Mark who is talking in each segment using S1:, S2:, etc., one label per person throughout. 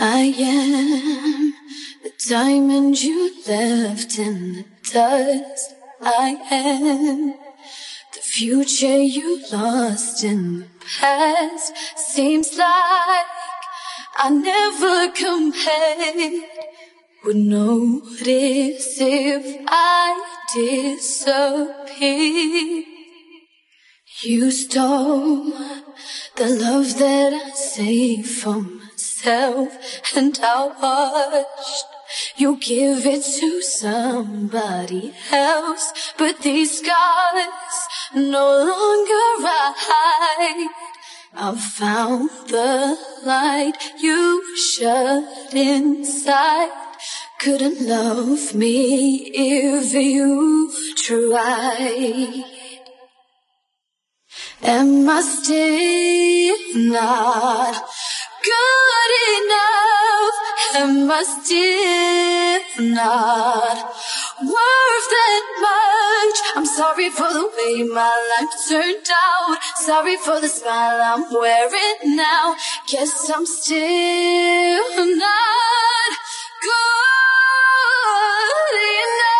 S1: I am the diamond you left in the dust. I am the future you lost in the past. Seems like I never compared. Would notice if I disappeared. You stole the love that I saved for myself, and I watched you give it to somebody else. But these scars no longer hide. I found the light you shut inside. Couldn't love me if you tried. Am I still not good enough? Am I still not worth that much? I'm sorry for the way my life turned out. Sorry for the smile I'm wearing now. Guess I'm still not good enough.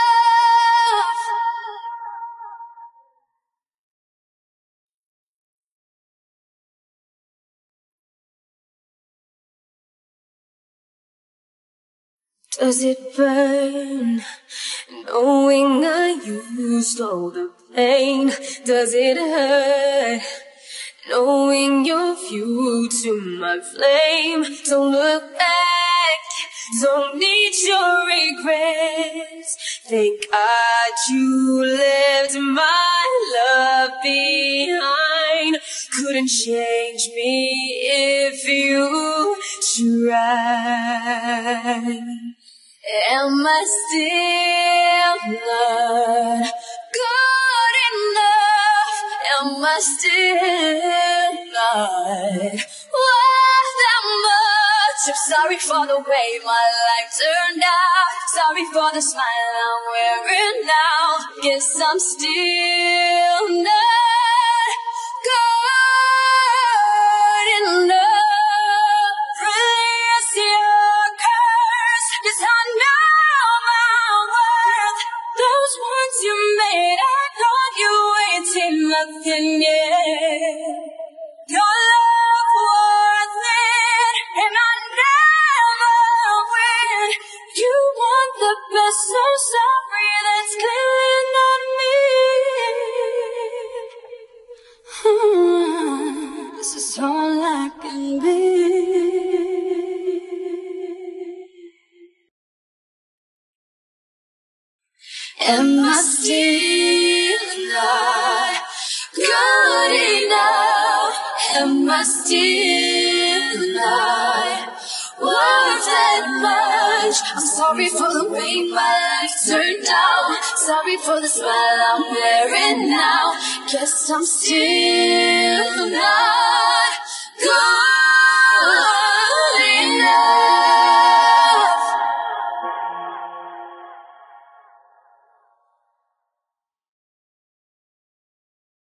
S1: Does it burn, knowing I used all the pain? Does it hurt, knowing you're viewed to my flame? Don't look back, don't need your regrets. Thank God you left my love behind. Couldn't change me if you tried. Am I still not good enough? Am I still not worth that much? I'm sorry for the way my life turned out. Sorry for the smile I'm wearing now. Guess I'm still not good enough. Release your curse, 'cause I know my worth. Those ones you made, I know you ain't seen nothing yet. Your love worth it, and I never win. You want the best, so sorry, that's clearly not me. This is all I can be. Am I still not good enough? Am I still not worth that much? I'm sorry for the way my life turned out. Sorry for the smile I'm wearing now. Guess I'm still